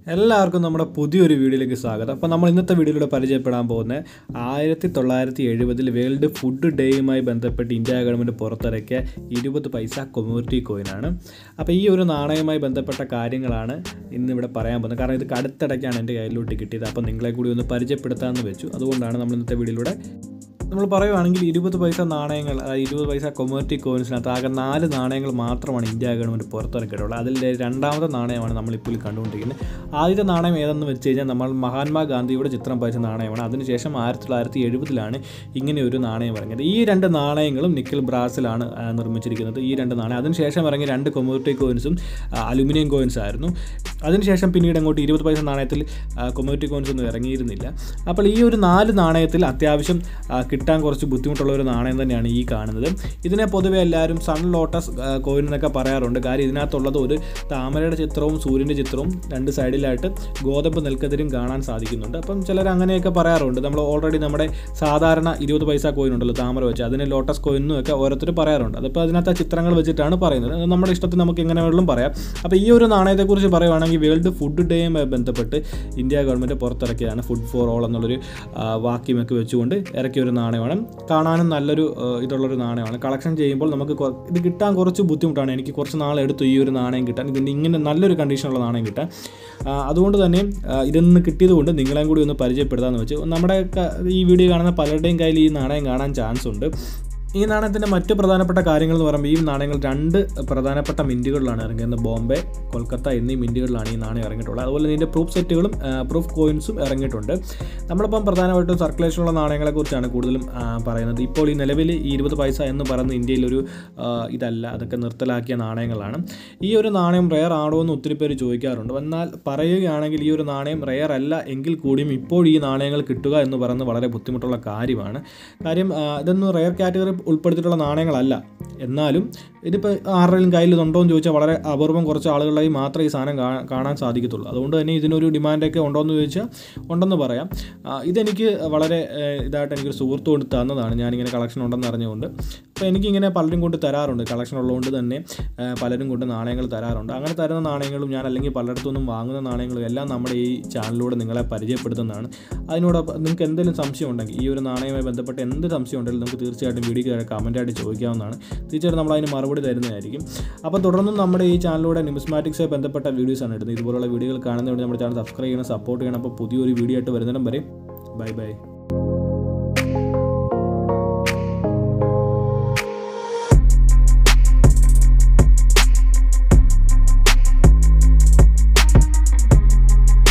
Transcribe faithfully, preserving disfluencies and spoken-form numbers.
എല്ലാവർക്കും നമ്മുടെ പുതിയൊരു വീഡിയോയിലേക്ക് സ്വാഗതം. അപ്പോൾ നമ്മൾ ഇന്നത്തെ വീഡിയോയിലൂടെ പരിചയപ്പെടാൻ പോകുന്നത് ആയിരത്തി തൊള്ളായിരത്തി എഴുപതിൽ വേൾഡ് ഫുഡ് ഡേയുമായി ബന്ധപ്പെട്ട് ഇന്ത്യ ഗവൺമെൻറ് പുറത്തിറക്കിയ ഇരുപത് പൈസ കൊമേമോറേറ്റീവ് കോയിനാണ്. അപ്പോൾ ഈ ഒരു നാണയവുമായി ബന്ധപ്പെട്ട കാര്യങ്ങളാണ് ഇന്നിവിടെ പറയാൻ പോകുന്നത്. കാരണം ഇത് അടുത്തിടയ്ക്കാണ് എൻ്റെ കയ്യിലോട്ട് കിട്ടിയത്. അപ്പോൾ നിങ്ങളെ കൂടി ഒന്ന് പരിചയപ്പെടുത്താമെന്ന് വെച്ചു. അതുകൊണ്ടാണ് നമ്മൾ ഇന്നത്തെ വീഡിയോയിലൂടെ നമ്മൾ പറയുവാണെങ്കിൽ ഇരുപത് പൈസ നാണയങ്ങൾ, ഇരുപത് പൈസ കൊമേമോറേറ്റീവ് കോയിൻസിനകത്ത് ആകെ നാല് നാണയങ്ങൾ മാത്രമാണ് ഇന്ത്യ ഗവൺമെൻറ് പുറത്തിറക്കിയിട്ടുള്ളത്. അതിൻ്റെ രണ്ടാമത്തെ നാണയമാണ് നമ്മളിപ്പോൾ കണ്ടുകൊണ്ടിരിക്കുന്നത്. ആദ്യത്തെ നാണയം ഏതെന്ന് വെച്ച് കഴിഞ്ഞാൽ നമ്മൾ മഹാത്മാഗാന്ധിയുടെ ചിത്രം പതിച്ച നാണയമാണ്. അതിനുശേഷം ആയിരത്തി തൊള്ളായിരത്തി എഴുപതിലാണ് ഇങ്ങനെ ഒരു നാണയം ഇറങ്ങിയത്. ഈ രണ്ട് നാണയങ്ങളും നിക്കൽ ബ്രാസിലാണ് നിർമ്മിച്ചിരിക്കുന്നത്. ഈ രണ്ട് നാണയം അതിനുശേഷം ഇറങ്ങിയ രണ്ട് കൊമേമോറേറ്റീവ് കോയിൻസും അലുമിനിയം കോയിൻസ് ആയിരുന്നു. അതിനുശേഷം പിന്നീട് അങ്ങോട്ട് ഇരുപത് പൈസ നാണയത്തിൽ കൊമേമോറേറ്റീവ് കോയിൻസ് ഒന്നും ഇറങ്ങിയിരുന്നില്ല. അപ്പോൾ ഈ ഒരു നാല് നാണയത്തിൽ അത്യാവശ്യം കിട്ടാൻ കുറച്ച് ബുദ്ധിമുട്ടുള്ള ഒരു നാണയം തന്നെയാണ് ഈ കാണുന്നത്. ഇതിനെ പൊതുവെ എല്ലാവരും സൺ ലോട്ടസ് കോയിൻ എന്നൊക്കെ പറയാറുണ്ട്. കാര്യം ഇതിനകത്തുള്ളത് ഒരു താമരയുടെ ചിത്രവും സൂര്യൻ്റെ ചിത്രവും രണ്ട് സൈഡിലായിട്ട് ഗോതമ്പ് നെൽക്കതിരും കാണാൻ സാധിക്കുന്നുണ്ട്. അപ്പം ചിലർ അങ്ങനെയൊക്കെ പറയാറുണ്ട്. നമ്മൾ ഓൾറെഡി നമ്മുടെ സാധാരണ ഇരുപത് പൈസ കോയിൻ ഉണ്ടല്ലോ താമര വെച്ച്, അതിന് ലോട്ടസ് കോയിൻ എന്നൊക്കെ ഓരോരുത്തർ പറയാറുണ്ട്. അതിപ്പോൾ അതിനകത്ത് ചിത്രങ്ങൾ വെച്ചിട്ടാണ് പറയുന്നത്. നമ്മുടെ ഇഷ്ടത്തിന് നമുക്ക് എങ്ങനെ വേണമെങ്കിലും പറയാം. അപ്പോൾ ഈ ഒരു നാണയത്തെക്കുറിച്ച് പറയുവാണെങ്കിൽ വേൾഡ് ഫുഡ് ഡേയുമായി ബന്ധപ്പെട്ട് ഇന്ത്യ ഗവൺമെൻറ് പുറത്തിറക്കിയതാണ്. ഫുഡ് ഫോർ ഓൾ എന്നുള്ളൊരു വാക്യമൊക്കെ വെച്ചുകൊണ്ട് ഇറക്കിയ ഒരു നാണയമാണ്. കാണാനും നല്ലൊരു ഇതുള്ളൊരു നാണയമാണ്. കളക്ഷൻ ചെയ്യുമ്പോൾ നമുക്ക് ഇത് കിട്ടാൻ കുറച്ച് ബുദ്ധിമുട്ടാണ്. എനിക്ക് കുറച്ച് നാളെടുത്തു ഈ ഒരു നാണയം കിട്ടാൻ, ഇതിൻ്റെ ഇങ്ങനെ നല്ലൊരു കണ്ടീഷനുള്ള നാണയം കിട്ടാൻ. അതുകൊണ്ട് തന്നെ ഇതൊന്ന് കിട്ടിയത് കൊണ്ട് നിങ്ങളെയും കൂടി ഒന്ന് പരിചയപ്പെടുത്താമെന്ന് വെച്ചു. നമ്മുടെ ഈ വീഡിയോ കാണുന്ന പലരുടെയും കയ്യിൽ ഈ നാണയം കാണാൻ ചാൻസ് ഉണ്ട്. ഈ നാണയത്തിൻ്റെ മറ്റ് പ്രധാനപ്പെട്ട കാര്യങ്ങൾ എന്ന് പറയുമ്പോൾ ഈ നാണയങ്ങൾ രണ്ട് പ്രധാനപ്പെട്ട മിൻറ്റുകളിലാണ് ഇറങ്ങിയത്. ബോംബെ, കൊൽക്കത്ത എന്നീ മിൻറ്റുകളിലാണ് ഈ നാണയം ഇറങ്ങിയിട്ടുള്ളത്. അതുപോലെ ഇതിൻ്റെ പ്രൂഫ് സെറ്റുകളും പ്രൂഫ് കോയിൻസും ഇറങ്ങിയിട്ടുണ്ട്. നമ്മളിപ്പം പ്രധാനമായിട്ടും സർക്കുലേഷനുള്ള നാണയങ്ങളെക്കുറിച്ചാണ് കൂടുതലും പറയുന്നത്. ഇപ്പോൾ ഈ നിലവിൽ ഈ ഇരുപത് പൈസ എന്ന് പറയുന്ന ഇന്ത്യയിലൊരു ഇതല്ല, അതൊക്കെ നിർത്തലാക്കിയ നാണയങ്ങളാണ്. ഈ ഒരു നാണയം റെയർ ആണോ എന്ന് ഒത്തിരി പേര് ചോദിക്കാറുണ്ട്. എന്നാൽ പറയുകയാണെങ്കിൽ ഈ ഒരു നാണയം റെയർ അല്ല എങ്കിൽ കൂടിയും ഇപ്പോൾ ഈ നാണയങ്ങൾ കിട്ടുക എന്ന് പറയുന്നത് വളരെ ബുദ്ധിമുട്ടുള്ള കാര്യമാണ്. കാര്യം ഇതൊന്നും റെയർ കാറ്റഗറി ഉൾപ്പെടുത്തിയിട്ടുള്ള നാണയങ്ങളല്ല. എന്നാലും ഇതിപ്പോൾ ആരുടെയും കയ്യിൽ ഇതുണ്ടോ എന്ന് ചോദിച്ചാൽ വളരെ അപൂർവം കുറച്ച് ആളുകളായി മാത്രമേ ഈ സാധനം കാണാൻ സാധിക്കത്തുള്ളൂ. അതുകൊണ്ട് തന്നെ ഇതിനൊരു ഡിമാൻഡൊക്കെ ഉണ്ടോ എന്ന് ചോദിച്ചാൽ ഉണ്ടെന്ന് പറയാം. ഇതെനിക്ക് വളരെ ഇതായിട്ട് എനിക്കൊരു സുഹൃത്ത് കൊണ്ട് തന്നതാണ്. ഞാനിങ്ങനെ കളക്ഷൻ ഉണ്ടെന്ന് അറിഞ്ഞുകൊണ്ട്. അപ്പോൾ എനിക്കിങ്ങനെ പലരും കൊണ്ട് തരാറുണ്ട്. കളക്ഷൻ ഉള്ളതുകൊണ്ട് തന്നെ പലരും കൊണ്ട് നാണയങ്ങൾ തരാറുണ്ട്. അങ്ങനെ തരുന്ന നാണയങ്ങളും ഞാൻ അല്ലെങ്കിൽ പലയിടത്തുനിന്നും വാങ്ങുന്ന നാണയങ്ങളും എല്ലാം നമ്മുടെ ഈ ചാനലിലൂടെ നിങ്ങളെ പരിചയപ്പെടുത്തുന്നതാണ്. അതിനോടൊപ്പം നിങ്ങൾക്ക് എന്തെങ്കിലും സംശയം ഉണ്ടെങ്കിൽ, ഈ ഒരു നാണയവുമായി ബന്ധപ്പെട്ട് എന്ത് സംശയം ഉണ്ടെങ്കിലും നമുക്ക് തീർച്ചയായിട്ടും വീഡിയോ കമൻറ്റായിട്ട് ചോദിക്കാവുന്നതാണ്. തീർച്ചയായിട്ടും നമ്മൾ അതിന് മറുപടി തരുന്നതായിരിക്കും. അപ്പോൾ തുടർന്നും നമ്മുടെ ഈ ചാനലിലൂടെ ന്യൂമിസ്മാറ്റിക്സുമായി ബന്ധപ്പെട്ട വീഡിയോസാണ് ഇടുന്നത്. ഇതുപോലുള്ള വീഡിയോകൾ കാണുന്നതുകൊണ്ട് നമ്മുടെ ചാനൽ സബ്സ്ക്രൈബ് ചെയ്യണം, സപ്പോർട്ട് ചെയ്യണം. അപ്പോൾ പുതിയൊരു വീഡിയോ ആയിട്ട് വരുന്നിടം വരെ ബൈ ബൈ.